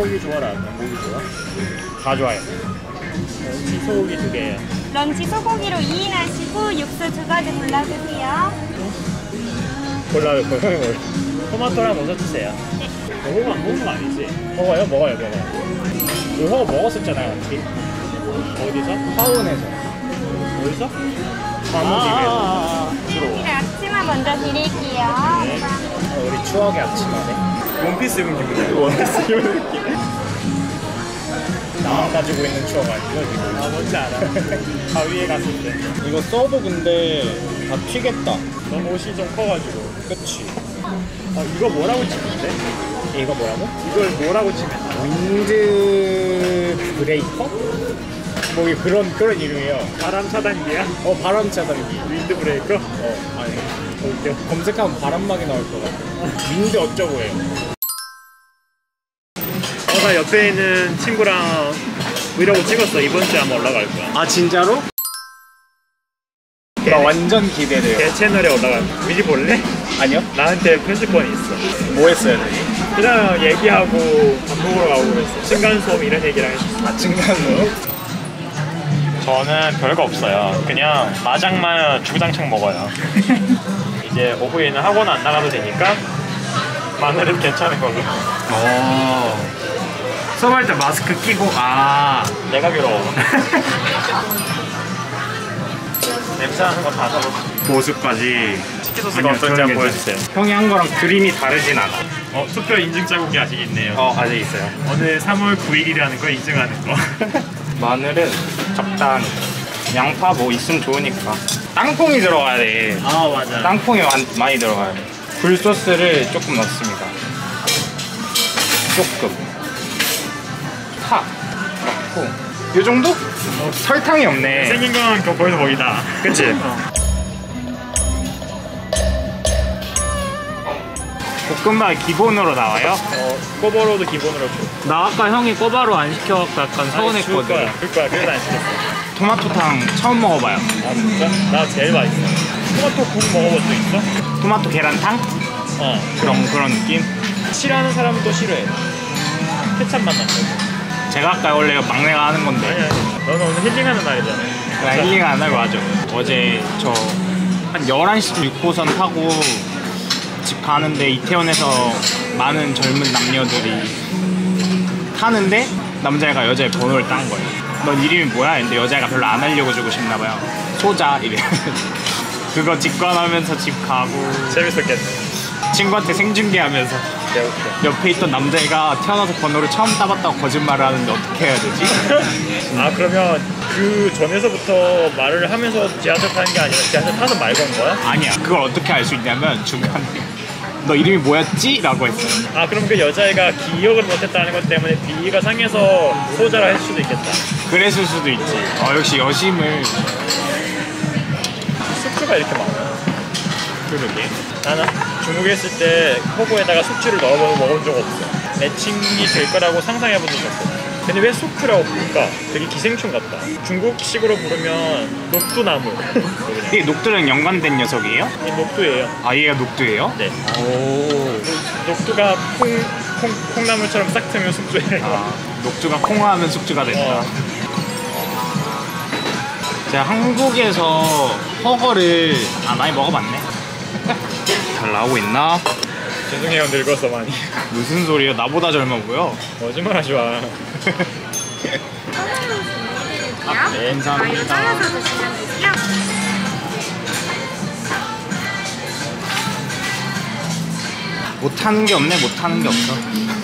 소고기 좋아라? 양고기 좋아? 다 좋아요. 런치 소고기 2개요. 런치 소고기로 2인 하시고 육수 2가지 골라주세요. 골라요. 토마토랑 넣어주세요. 네. 호거 안 먹는 거 아니지? 먹어요? 먹어요. 그 호거 먹었었잖아요, 같이. 어디서? 타운에서. 어디서? 네, 앞치마 먼저 드릴게요. 네. 우리 추억의 앞치마네. 원피스 입은 기분이야. 원피스 입은 느낌. 나만 가지고 있는 추억 아니죠 지금? 아, 뭔지 알아. 바위에 갔을 때. 이거 써도 근데 다 튀겠다. 너무 옷이 좀 커가지고. 그치? 이거 뭐라고 치는데? 이거 뭐라고? 이걸 뭐라고 치면? 윈드 브레이커? 뭐 그런 이름이에요. 바람 차단기야? 바람 차단기. 윈드 브레이커? 아니. 웃겨. 검색하면 바람막이 나올 것 같아. 윈드 어쩌고예요. 나 옆에 있는 친구랑 브이로그 찍었어. 이번 주에 아마 올라갈 거야. 아 진짜로? 나 완전 기대돼요. 걔 채널에 올라갈 거야. 미리 볼래? 아니요? 나한테 편집권이 있어. 뭐 했어요 되게? 그냥 얘기하고 밥 먹으러 가고 그랬어. 층간소음 이런 얘기랑 했었어. 아 층간소음? 저는 별거 없어요. 그냥 마장만 주구장창 먹어요. 이제 오후에는 학원 안 나가도 되니까 마늘은 괜찮은 걸로. 수업할 때 마스크 끼고 내가 괴로워. 냄새나는 거 다 잡았어. 모습까지 치킨 소스가 어떤지 한번 보여주세요. 형이 한 거랑 그림이 다르진 않아. 투표 인증 자국이 아직 있네요. 아직 있어요. 오늘 3월 9일이라는 거 인증하는 거. 마늘은 적당히. 양파 뭐 있으면 좋으니까. 땅콩이 들어가야 돼. 맞아. 땅콩이 많이 들어가야 돼. 굴소스를 조금 넣습니다. 조금. 파 넣고 이 정도? 설탕이 없네. 생긴 건 거기서 거기다. 그치? 볶음밥 기본으로 나와요? 꼬바로도 기본으로 줘. 나 아까 형이 꼬바로 안 시켜갖고 약간 서운했거든. 줄 거야. 그래서 안 시켰어. 토마토탕 처음 먹어봐요. 아 진짜? 나 제일 맛있어. 토마토 국 먹어본 적 있어? 토마토 계란탕? 그런 느낌? 싫어하는 사람은 또 싫어해. 케찹 맛 난다고. 제가 아까 원래 막내가 하는 건데. 아니. 너는 오늘 힐링하는 날이잖아. 나 힐링 안 하고 하죠. 어제 저 한 11시 6호선 타고 집 가는데 이태원에서 많은 젊은 남녀들이 타는데 남자애가 여자의 번호를 딴 거예요. 넌 이름이 뭐야? 근데 여자애가 별로 안 알려주고 싶나봐요. 소자 이래. 그거 직관하면서 집 가고 재밌었겠네. 친구한테 생중계하면서 옆에 있던 남자애가 태어나서 번호를 처음 따봤다고 거짓말을 하는데 어떻게 해야 되지? 그러면 그 전에서부터 말을 하면서 지하철 타는 게 아니라 지하철 타서 말 건 거야? 아니야. 그걸 어떻게 알 수 있냐면 중간에 너 이름이 뭐였지? 라고 했어요. 그럼 그 여자애가 기억을 못했다는 것 때문에 비위가 상해서 소자라 할 수도 있겠다. 그랬을 수도 있지. 역시 여심을. 숙주가 이렇게 많아. 그러게. 나는 중국에 있을 때 호구에다가 숙주를 넣어보고 먹은 적 없어. 매칭이 될 거라고 상상해본 적이 없어. 근데 왜 숙주라고 부를까? 되게 기생충 같다. 중국식으로 부르면 녹두나무. 이게 녹두랑 연관된 녀석이에요? 이 녹두예요. 얘가 녹두예요? 네. 오. 녹두가 콩나물처럼 싹 트면 숙주예요. 녹두가 콩하면 숙주가 된다. 제가 한국에서 허거를 많이 먹어봤네. 잘 나오고 있나? 죄송해요, 늙어서 많이. 무슨 소리야? 나보다 젊어 보여. 거짓말 하지 마. 네, 감사합니다. 잘라서 드시면 되고요. 못하는 게 없네. 못하는 게 없어.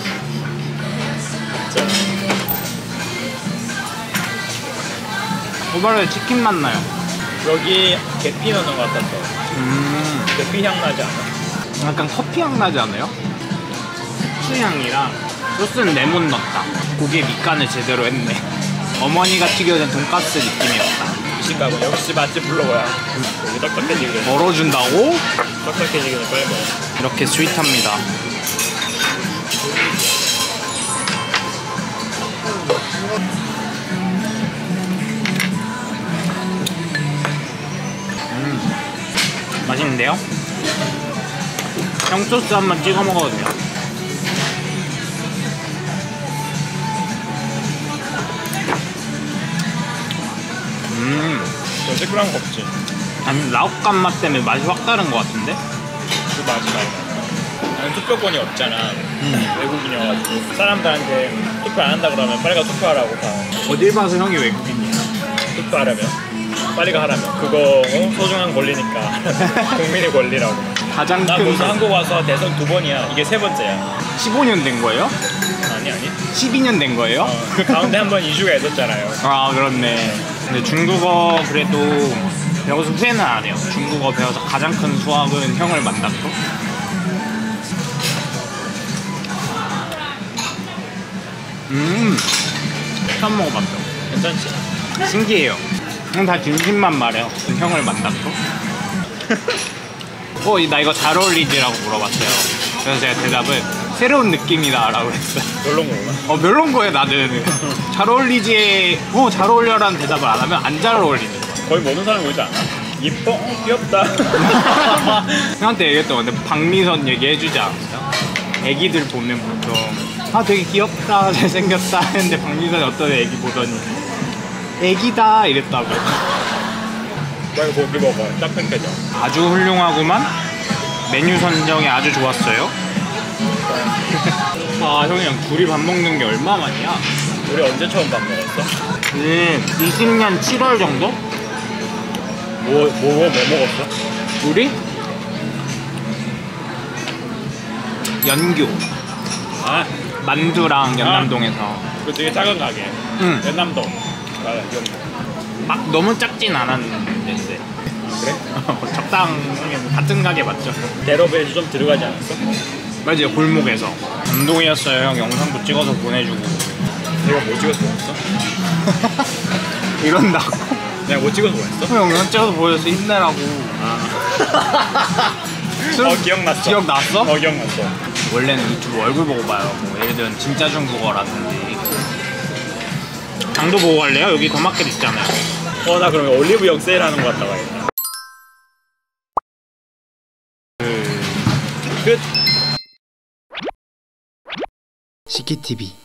호바로에 치킨 맛 나요. 여기 계피 넣는 것 같았어. 계피 향 나지 않아? 약간 커피 향 나지 않아요? 후추향이랑 소스는 레몬 넣었다. 고기에 밑간을 제대로 했네. 어머니가 튀겨낸 돈가스 느낌이었다. 미식가고 역시 맛집 블로거야. 여기 딱딱해지기 전에. 멀어준다고? 딱딱해지기 전에 빨리 먹어. 이렇게 스윗합니다. 맛있는데요? 형 소스 한번 찍어 먹어도 돼요. 저 시끄러운 거 없지. 아니 라옥간 맛 때문에 맛이 확 다른 것 같은데? 그 맛이 많이 나. 나는 투표권이 없잖아. 외국인이어가지고 사람들한테 투표 안 한다 그러면 빨리 가 투표하라고 가. 어딜 봐서 형이 외국인이야? 투표하려면 빨리 가 하라면 그거 소중한 권리니까 국민의 권리라고. 가장 나 큰 벌써 한국 와서 대선 2번이야. 이게 3번째야. 15년 된 거예요? 아니 12년 된 거예요? 그 가운데 한 번 이주가 있었잖아요. 아 그렇네. 근데 중국어 그래도 배워서 후회는 안 해요. 중국어 배워서 가장 큰 수학은 형을 만났고. 처음 먹어봤어. 괜찮지? 신기해요. 형 다 진심만 말해요. 형을 만났고. 나 이거 잘 어울리지라고 물어봤어요. 그래서 제가 대답을 새로운 느낌이다 라고 했어요. 별론 거구나. 별론 거예요 나는. 잘 어울리지 잘 어울려라는 대답을 안 하면 안 잘 어울리는 거야. 거의 모든 사람이 그러지 않아? 이뻐? 귀엽다. 형한테 얘기했던 건데 박미선 얘기해주지 않았어요? 애기들 보면 보통 되게 귀엽다 잘생겼다 했는데 박미선이 어떤 애기 보더니 애기다 이랬다고. 나 이거 고기 먹어. 딱 끊겨져. 아주 훌륭하구만. 메뉴 선정이 아주 좋았어요. 형이랑 둘이 밥 먹는 게 얼마 만이야? 우리 언제 처음 밥 먹었어? 20년 7월 정도? 뭐 먹었어? 우리? 연교 만두랑 연남동에서. 그 되게 작은 가게. 응. 연남동. 맞아, 기억나. 막 너무 작진 않았는데. 그래? 적당히 같은 가게 맞죠? 대로베이지 좀 들어가지 않았어? 맞아요. 골목에서 감동이었어요. 형 영상도 찍어서 보내주고. 내가 뭐 찍어서 보냈어? 이런다고? 내가 뭐 찍어서 보냈어? 형 영상 찍어서 보여서 힘내라고. 기억났어. 기억났어? 기억났어. 원래는 유튜브 얼굴 보고 봐요. 뭐 예를 들면 진짜 중국어라든지. 강도 보고 갈래요? 여기 더마켓 있잖아요. 나 그러면 올리브영 세일하는 거 갔다 와야겠다. 끝. CKTV